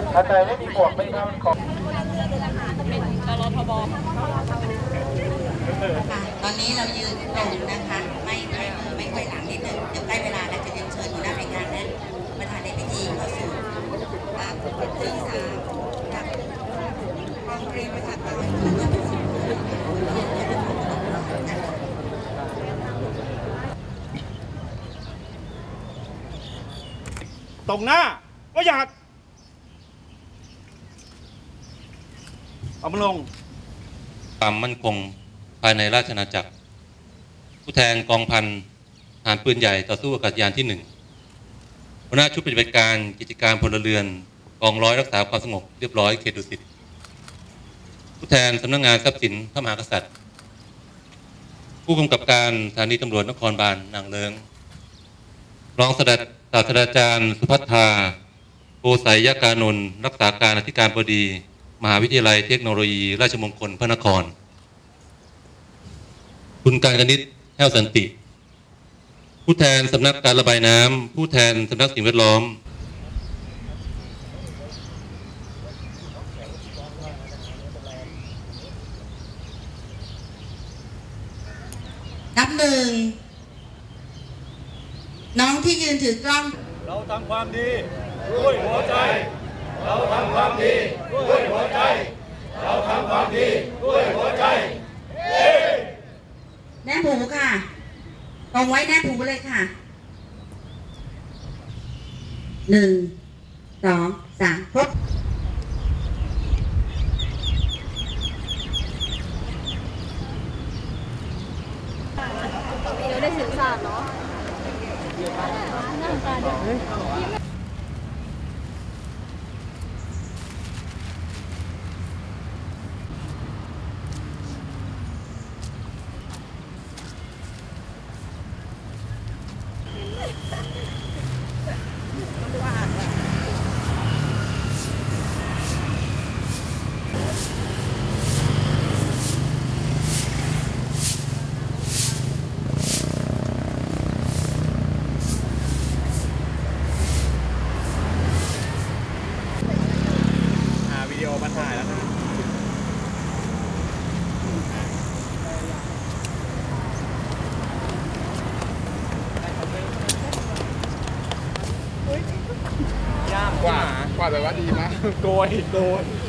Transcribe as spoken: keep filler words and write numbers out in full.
ท่านใดไม่มีหมวกไม่ต้องขอเป็นกรทบตอนนี้เรายืนตรงนะคะไม่ไม่ไม่ค่อยหลังนิดนึงเดี๋ยวใกล้เวลาแล้วจะเรียนเชิญหัวหน้าหน่วยงานและประธานในพิธีเข้าสู่ภาคที่สามกับกองเรียนประชาการตรงหน้าก็อยากเอามาลงความมั่นคงภายในราชอาณาจักรผู้แทนกองพันทหารปืนใหญ่ต่อสู้อากาศยานที่หนึ่งหัวหน้าชุดปฏิบัติการกิจการพลเรือนกองร้อยรักษาความสงบเรียบร้อยเขตดุสิตผู้แทนสำนักงานทรัพย์สินพระมหากษัตริย์ผู้กำกับการสถานีตำรวจนครบาลนางเลิ้งรองศาสตราจารย์สุภัทราโกสัยยกานนท์รักษาการอธิการบดีมหาวิทยาลัยเทคโนโลยีราชมงคลพระนครคุณการกนิษฐ์แห้วสันติผู้แทนสำนักการระบายน้ำผู้แทนสำนักสิ่งแวดล้อมนับหนึ่งน้องที่ยืนถือกล้องเราทำความดีด้วยหัวใจเราทำความดีด้วยหัวใจเราทำความดีด้วยหัวใจแนบหูค่ะตรงไว้แนบหูเลยค่ะหนึ่งสองสามครบเราได้สื่อสารเนาะหน้าตาดีวิดีโอมาถ่ายแล้วนะยากกว่ากว่าแต่ว่าดีนะโกยโกย